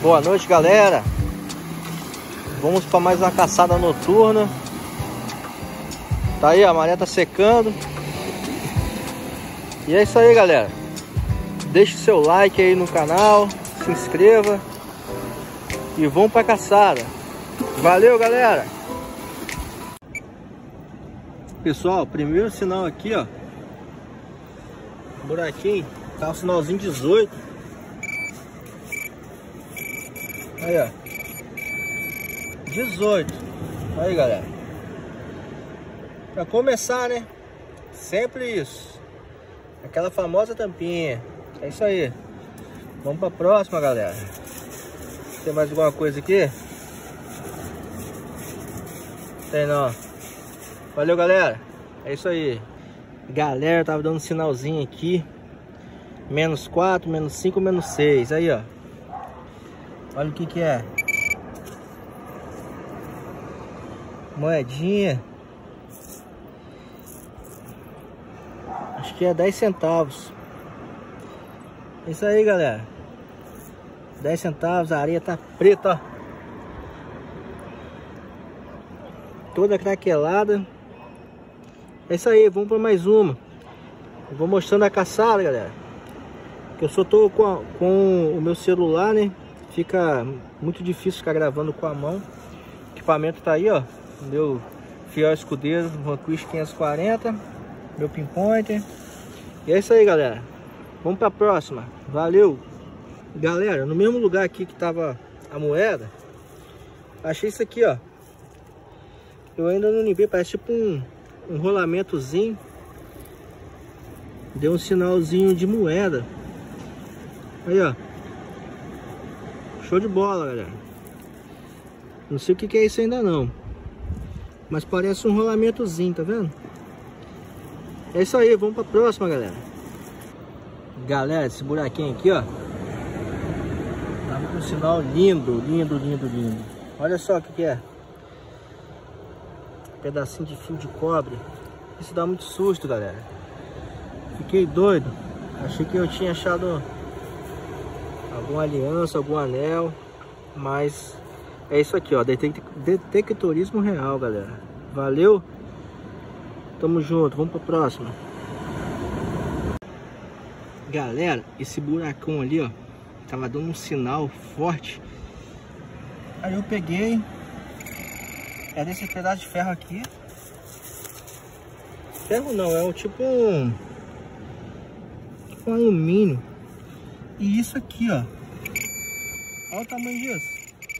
Boa noite, galera. Vamos para mais uma caçada noturna. Tá aí, a maré tá secando. E é isso aí, galera. Deixe o seu like aí no canal, se inscreva e vamos pra caçada. Valeu, galera. Pessoal, primeiro sinal aqui, ó. Buraquinho, tá o sinalzinho 18. Aí, ó. 18. Aí, galera. Pra começar, né? Sempre isso. Aquela famosa tampinha. É isso aí. Vamos pra próxima, galera. Tem mais alguma coisa aqui? Tem não. Valeu, galera. É isso aí. Galera, tava dando um sinalzinho aqui. -4, -5, -6. Aí, ó. Olha o que que é. Moedinha. Acho que é 10 centavos. É isso aí, galera. 10 centavos, a areia tá preta, ó. Toda craquelada. É isso aí, vamos para mais uma. Eu vou mostrando a caçada, galera. Que eu só tô com o meu celular, né? Fica muito difícil ficar gravando com a mão. O equipamento tá aí, ó. Meu fiel escudeiro Vanquish 540. Meu pinpointer. E é isso aí, galera. Vamos para a próxima. Valeu. Galera, no mesmo lugar aqui que tava a moeda, achei isso aqui, ó. Eu ainda não limpei, parece tipo um rolamentozinho. Deu um sinalzinho de moeda. Aí, ó. Show de bola, galera. Não sei o que é isso ainda não, mas parece um rolamentozinho, tá vendo? É isso aí, vamos pra próxima, galera. Galera, esse buraquinho aqui, ó, tava com um sinal lindo, lindo, lindo, lindo. Olha só o que é. Pedacinho de fio de cobre. Isso dá muito susto, galera. Fiquei doido. Achei que eu tinha achado alguma aliança, algum anel. Mas é isso aqui, ó. Detectorismo real, galera. Valeu. Tamo junto. Vamos pra próxima. Galera, esse buracão ali, ó, tava dando um sinal forte. Aí eu peguei. É desse pedaço de ferro aqui. Ferro não, é tipo um alumínio. E isso aqui, ó. Olha o tamanho disso.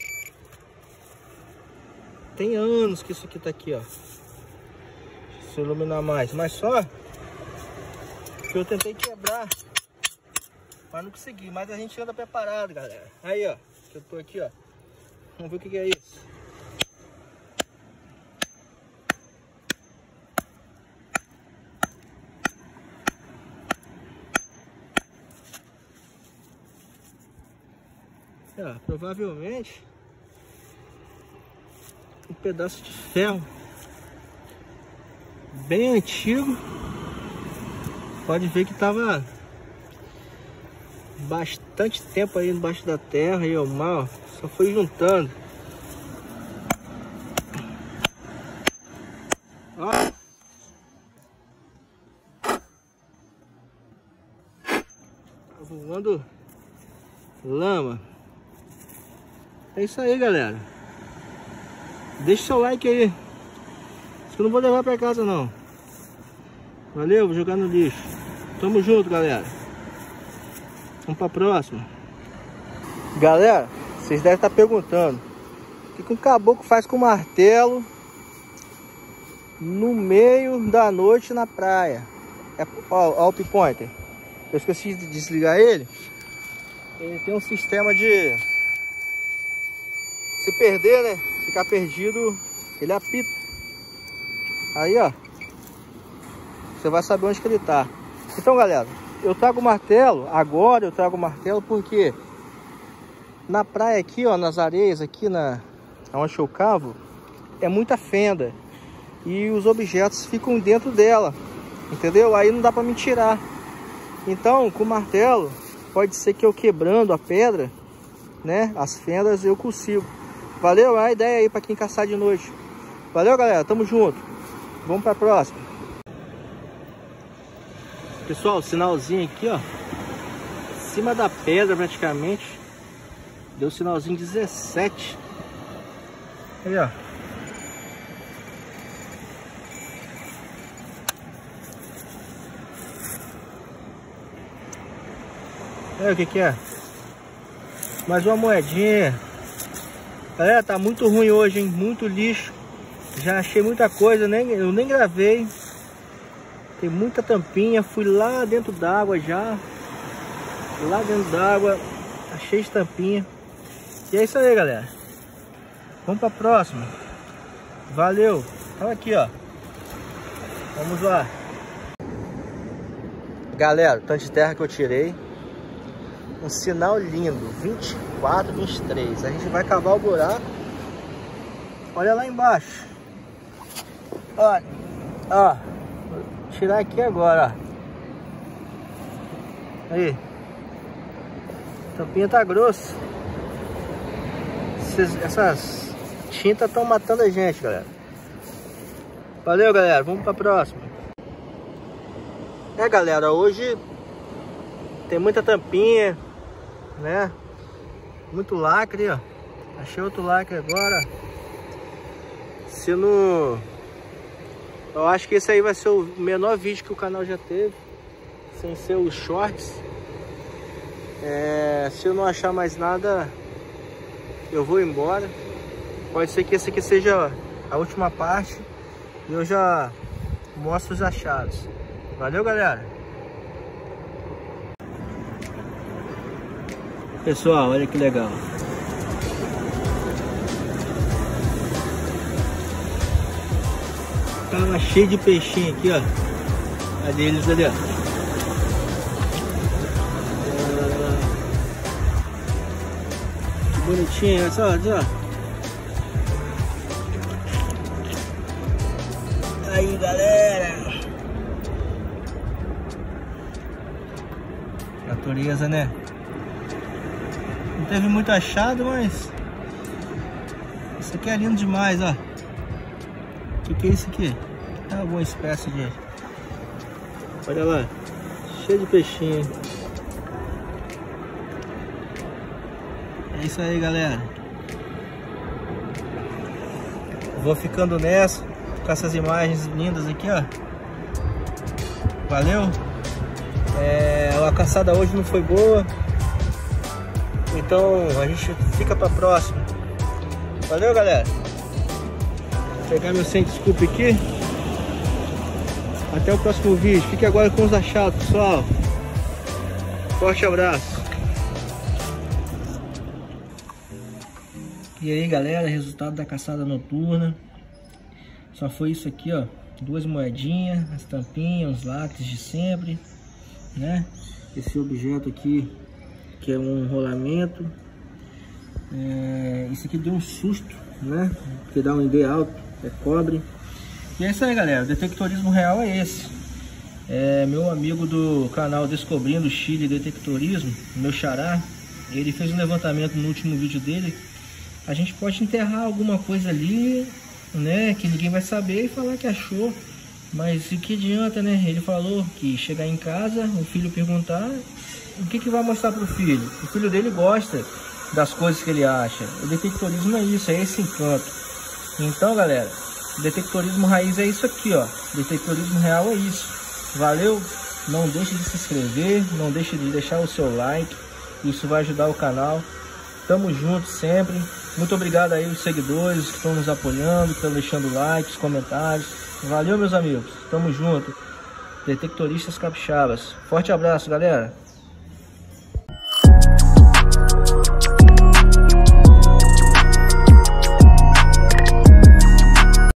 Tem anos que isso aqui tá aqui, ó. Deixa eu iluminar mais. Mas só que eu tentei quebrar, mas não consegui. Mas a gente anda preparado, galera. Aí, ó. Eu tô aqui, ó. Vamos ver o que é isso. Provavelmente um pedaço de ferro bem antigo. Pode ver que tava bastante tempo aí embaixo da terra e o mal só foi juntando. Ó, tá voando lama. É isso aí, galera. Deixa o seu like aí. Isso que eu não vou levar pra casa, não. Valeu, vou jogar no lixo. Tamo junto, galera. Vamos pra próxima. Galera, vocês devem estar perguntando: o que um caboclo faz com martelo no meio da noite na praia? Ó o pinpointer. Eu esqueci de desligar ele. Ele tem um sistema de... se perder, né? Ficar perdido, ele apita. Aí, ó. Você vai saber onde que ele tá. Então, galera, eu trago o martelo. Agora eu trago o martelo porque na praia aqui, ó, nas areias aqui, onde eu cavo, é muita fenda. E os objetos ficam dentro dela. Entendeu? Aí não dá pra me tirar. Então, com o martelo, pode ser que eu quebrando a pedra, né, as fendas eu consigo. Valeu, é a ideia aí para quem caçar de noite. Valeu, galera, tamo junto. Vamos para a próxima. Pessoal, sinalzinho aqui, ó, em cima da pedra praticamente. Deu sinalzinho 17. Aí, ó. Olha o que que é. Mais uma moedinha. Galera, tá muito ruim hoje, hein? Muito lixo. Já achei muita coisa, eu nem gravei. Tem muita tampinha. Fui lá dentro d'água já. Lá dentro d'água. Achei tampinha. E é isso aí, galera. Vamos pra próxima. Valeu. Olha aqui, ó. Vamos lá. Galera, o tanto de terra que eu tirei. Um sinal lindo, 24, 23. A gente vai cavar o buraco. Olha lá embaixo. Olha, ó. Vou tirar aqui agora, ó. Aí. A tampinha tá grossa. Essas tintas estão matando a gente, galera. Valeu, galera. Vamos pra próxima. Galera, hoje tem muita tampinha, né? Muito lacre, ó. Achei outro lacre agora. Se não... Eu acho que esse aí vai ser o menor vídeo que o canal já teve, sem ser os shorts. Se eu não achar mais nada, eu vou embora. Pode ser que esse aqui seja a última parte e eu já mostro os achados. Valeu, galera. Pessoal, olha que legal. Tava cheio de peixinho aqui, ó. Cadê eles ali, ó? Que bonitinho, olha só, olha só. Aí, galera. Natureza, né? Não teve muito achado, mas isso aqui é lindo demais, ó. O que é isso aqui? É uma boa espécie de... Olha lá, cheio de peixinho. É isso aí, galera. Vou ficando nessa, com essas imagens lindas aqui, ó. Valeu. A caçada hoje não foi boa, então a gente fica pra próxima. Valeu, galera. Vou pegar meu sem desculpa aqui. Até o próximo vídeo. Fique agora com os achados, pessoal. Forte abraço. E aí, galera, resultado da caçada noturna. Só foi isso aqui, ó. 2 moedinhas, as tampinhas, os lacres de sempre, né? Esse objeto aqui, que é um rolamento. Isso aqui deu um susto, né? Porque dá um ID alto, é cobre. E é isso aí, galera. O detectorismo real é esse. Meu amigo do canal Descobrindo Chile Detectorismo, meu xará, ele fez um levantamento no último vídeo dele. A gente pode enterrar alguma coisa ali, né, que ninguém vai saber e falar que achou. Mas o que adianta, né? Ele falou que chegar em casa, o filho perguntar, o que vai mostrar pro filho? O filho dele gosta das coisas que ele acha. O detectorismo é isso, é esse encanto. Então, galera, o detectorismo raiz é isso aqui, ó. O detectorismo real é isso. Valeu? Não deixe de se inscrever, não deixe de deixar o seu like. Isso vai ajudar o canal. Tamo junto sempre. Muito obrigado aí os seguidores que estão nos apoiando, que estão deixando likes, comentários. Valeu, meus amigos. Tamo junto. Detectoristas Capixabas. Forte abraço, galera.